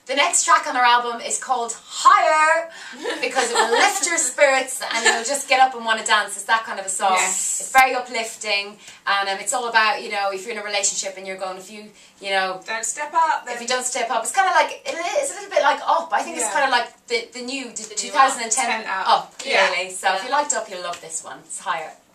The next track on our album is called Higher because it will lift your spirits and you'll just get up and want to dance. It's that kind of a song. Yes. It's very uplifting, and it's all about, you know, if you're in a relationship and you're going, if you know, don't step up. If you don't step up, it's kind of like, it's a little bit like Up. I think it's kind of like the new 2010 Up, really. So if you liked Up, you'll love this one. It's Higher.